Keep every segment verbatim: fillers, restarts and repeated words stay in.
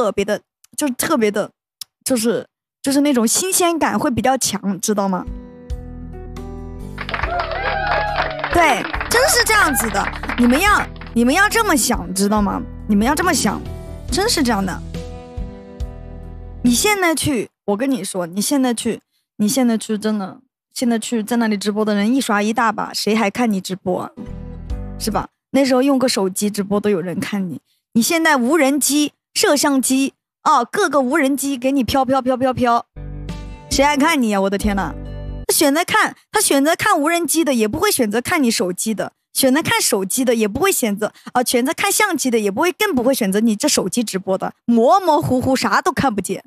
特别的，就是特别的，就是就是那种新鲜感会比较强，知道吗？对，真是这样子的。你们要你们要这么想，知道吗？你们要这么想，真是这样的。你现在去，我跟你说，你现在去，你现在去，真的，现在去在那里直播的人一刷一大把，谁还看你直播啊？是吧？那时候用个手机直播都有人看你，你现在无人机、摄像机啊，各个无人机给你飘飘飘飘飘，谁爱看你呀？我的天哪！他选择看，他选择看无人机的，也不会选择看你手机的；选择看手机的，也不会选择啊、呃，选择看相机的，也不会，更不会选择你这手机直播的，模模糊糊，啥都看不见。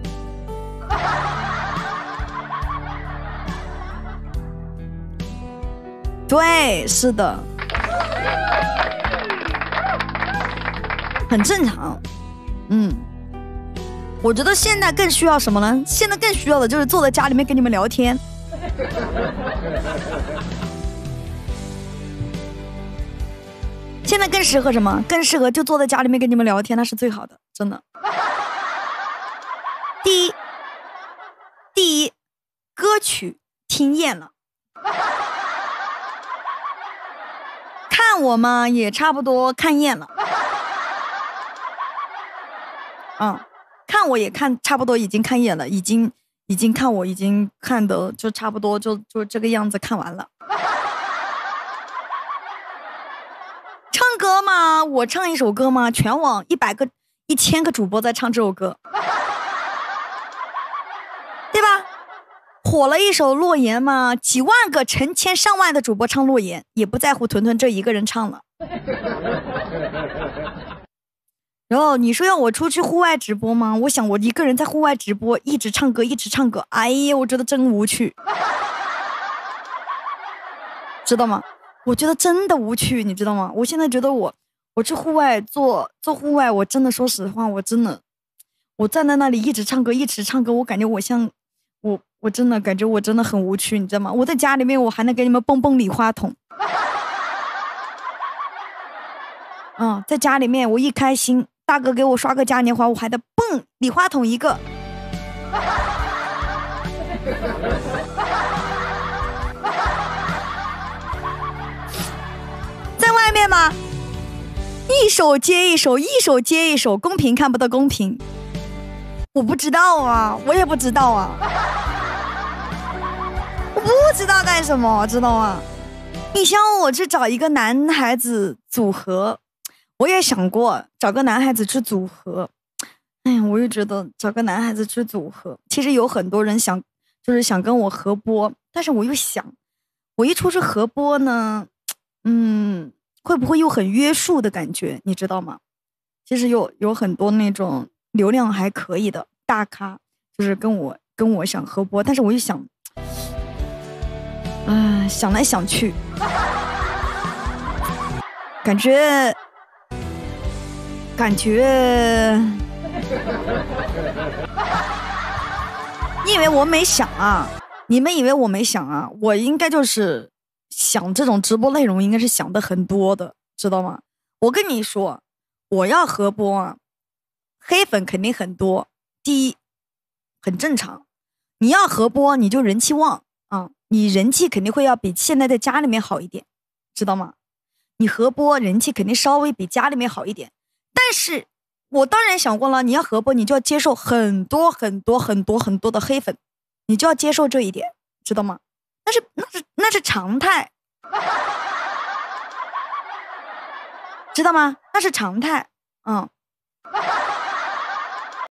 对，是的，很正常。嗯，我觉得现在更需要什么呢？现在更需要的就是坐在家里面跟你们聊天。现在更适合什么？更适合就坐在家里面跟你们聊天，那是最好的，真的。第一，第一，歌曲听厌了，看我嘛也差不多看厌了，嗯，看我也看差不多已经看厌了，已经已经看我已经看的就差不多就就这个样子看完了。唱歌嘛，我唱一首歌嘛，全网一百个、一千个主播在唱这首歌，对吧？火了一首《诺言》嘛，几万个、成千上万的主播唱《诺言》，也不在乎屯屯这一个人唱了。然后你说要我出去户外直播吗？我想我一个人在户外直播，一直唱歌，一直唱歌，哎呀，我觉得真无趣，知道吗？我觉得真的无趣，你知道吗？我现在觉得我，我去户外做做户外，我真的说实话，我真的，我站在那里一直唱歌，一直唱歌，我感觉我像，我我真的感觉我真的很无趣，你知道吗？我在家里面我还能给你们蹦蹦礼花筒，嗯，在家里面我一开心，大哥给我刷个嘉年华，我还得蹦礼花筒一个。在外面吗？一首接一首，一首接一首，公平看不到公平。我不知道啊，我也不知道啊，我不知道干什么，知道吗？你想我去找一个男孩子组合，我也想过找个男孩子去组合。哎呀，我又觉得找个男孩子去组合，其实有很多人想，就是想跟我合播，但是我又想，我一出去合播呢，嗯，会不会又很约束的感觉，你知道吗？其实有有很多那种流量还可以的大咖，就是跟我跟我想合播，但是我又想，啊、呃，想来想去，感觉感觉。你以为我没想啊？你们以为我没想啊？我应该就是想这种直播内容，应该是想的很多的，知道吗？我跟你说，我要合播啊，黑粉肯定很多。第一，很正常，你要合播，你就人气旺啊，你人气肯定会要比现在在家里面好一点，知道吗？你合播人气肯定稍微比家里面好一点，但是。我当然想过了，你要合播，你就要接受很多很多很多很多的黑粉，你就要接受这一点，知道吗？那是那是那是常态，知道吗？那是常态，嗯。